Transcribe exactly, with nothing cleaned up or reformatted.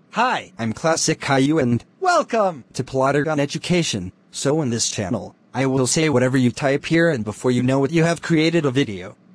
Hi, I'm Classic Caillou and welcome to Plotagon Education. So in this channel, I will say whatever you type here and before you know it you have created a video.